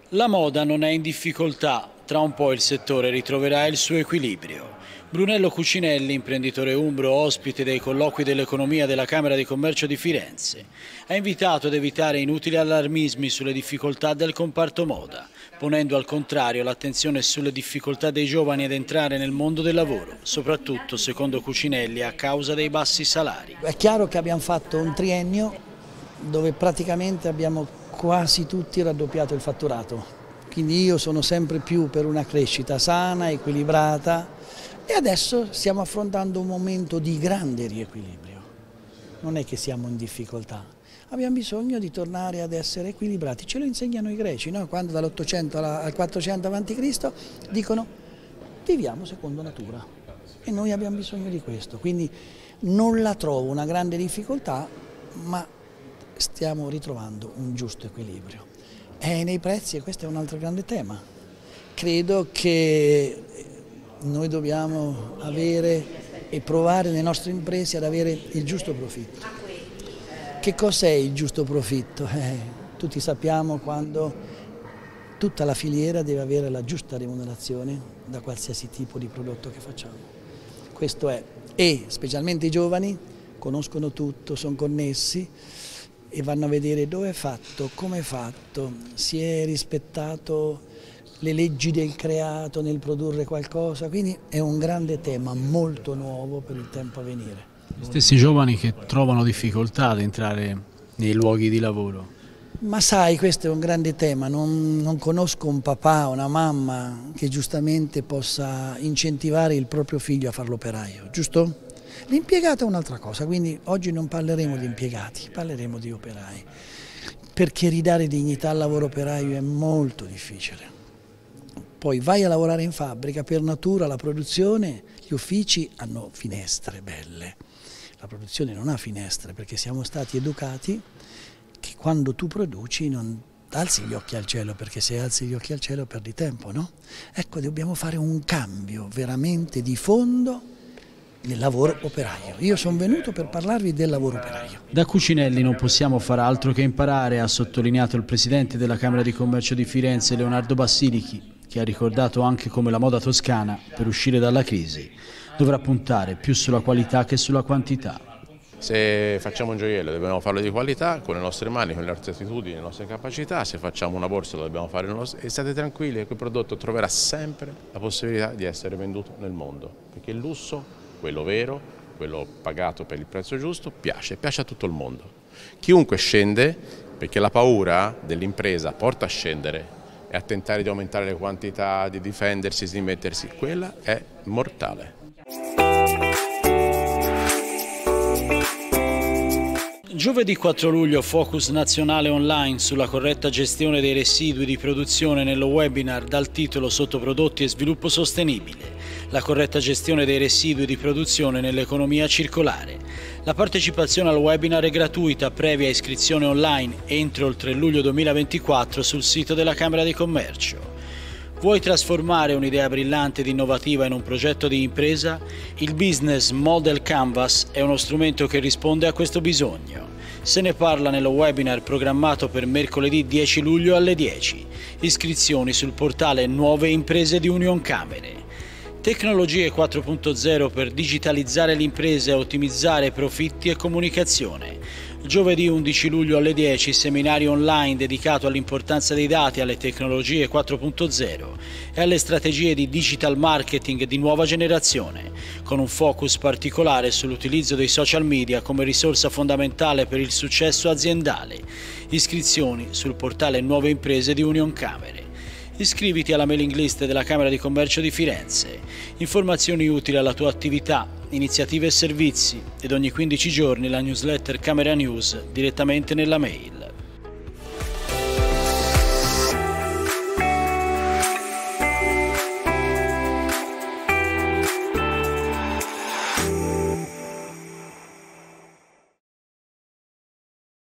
La moda non è in difficoltà, tra un po' il settore ritroverà il suo equilibrio. Brunello Cucinelli, imprenditore umbro, ospite dei colloqui dell'economia della Camera di Commercio di Firenze, ha invitato ad evitare inutili allarmismi sulle difficoltà del comparto moda, ponendo al contrario l'attenzione sulle difficoltà dei giovani ad entrare nel mondo del lavoro, soprattutto, secondo Cucinelli, a causa dei bassi salari. È chiaro che abbiamo fatto un triennio dove praticamente abbiamo quasi tutti raddoppiato il fatturato, quindi io sono sempre più per una crescita sana, equilibrata e adesso stiamo affrontando un momento di grande riequilibrio, non è che siamo in difficoltà, abbiamo bisogno di tornare ad essere equilibrati, ce lo insegnano i greci, no? Quando dall'800 al 400 a.C. dicono viviamo secondo natura e noi abbiamo bisogno di questo, quindi non la trovo una grande difficoltà, ma stiamo ritrovando un giusto equilibrio. E nei prezzi, e questo è un altro grande tema, credo che noi dobbiamo avere e provare le nostre imprese ad avere il giusto profitto. Che cos'è il giusto profitto? Tutti sappiamo quando tutta la filiera deve avere la giusta remunerazione da qualsiasi tipo di prodotto che facciamo. Questo è, e specialmente i giovani conoscono tutto, sono connessi e vanno a vedere dove è fatto, come è fatto, si è rispettato le leggi del creato nel produrre qualcosa, quindi è un grande tema molto nuovo per il tempo a venire. Gli stessi giovani che trovano difficoltà ad entrare nei luoghi di lavoro. Ma sai, questo è un grande tema, non conosco un papà o una mamma che giustamente possa incentivare il proprio figlio a fare l'operaio, giusto? L'impiegato è un'altra cosa, quindi oggi non parleremo di impiegati, parleremo di operai, perché ridare dignità al lavoro operaio è molto difficile. Poi vai a lavorare in fabbrica, per natura la produzione, gli uffici hanno finestre belle, la produzione non ha finestre perché siamo stati educati che quando tu produci non alzi gli occhi al cielo, perché se alzi gli occhi al cielo perdi tempo, no? Ecco, dobbiamo fare un cambio veramente di fondo nel lavoro operaio. Io sono venuto per parlarvi del lavoro operaio. Da Cucinelli non possiamo far altro che imparare, ha sottolineato il presidente della Camera di Commercio di Firenze, Leonardo Bassilichi, che ha ricordato anche come la moda toscana, per uscire dalla crisi, dovrà puntare più sulla qualità che sulla quantità. Se facciamo un gioiello dobbiamo farlo di qualità, con le nostre mani, con le nostre attitudini, le nostre capacità. Se facciamo una borsa lo dobbiamo fare e state tranquilli che quel prodotto troverà sempre la possibilità di essere venduto nel mondo, perché il lusso, quello vero, quello pagato per il prezzo giusto, piace a tutto il mondo. Chiunque scende, perché la paura dell'impresa porta a scendere e a tentare di aumentare le quantità, di difendersi, di mettersi, quella è mortale. Giovedì 4 luglio focus nazionale online sulla corretta gestione dei residui di produzione nello webinar dal titolo Sottoprodotti e sviluppo sostenibile, la corretta gestione dei residui di produzione nell'economia circolare. La partecipazione al webinar è gratuita previa iscrizione online entro il 3 luglio 2024 sul sito della Camera di Commercio. Vuoi trasformare un'idea brillante ed innovativa in un progetto di impresa? Il Business Model Canvas è uno strumento che risponde a questo bisogno. Se ne parla nello webinar programmato per mercoledì 10 luglio alle 10. Iscrizioni sul portale Nuove Imprese di Unioncamere. Tecnologie 4.0 per digitalizzare le imprese e ottimizzare profitti e comunicazione. Giovedì 11 luglio alle 10 seminario online dedicato all'importanza dei dati, alle tecnologie 4.0 e alle strategie di digital marketing di nuova generazione, con un focus particolare sull'utilizzo dei social media come risorsa fondamentale per il successo aziendale. Iscrizioni sul portale Nuove Imprese di Unioncamere. Iscriviti alla mailing list della Camera di Commercio di Firenze. Informazioni utili alla tua attività, iniziative e servizi ed ogni 15 giorni la newsletter Camera News direttamente nella mail.